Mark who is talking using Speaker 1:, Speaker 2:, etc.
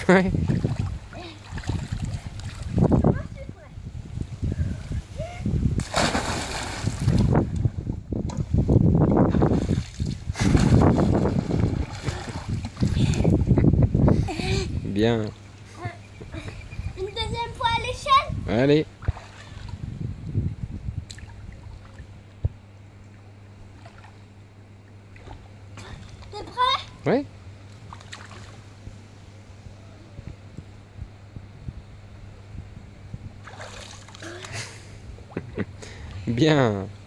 Speaker 1: Ouais. Bien.
Speaker 2: Une deuxième fois à l'échelle.
Speaker 1: Allez.
Speaker 2: T'es prêt?
Speaker 1: Ouais. Bien.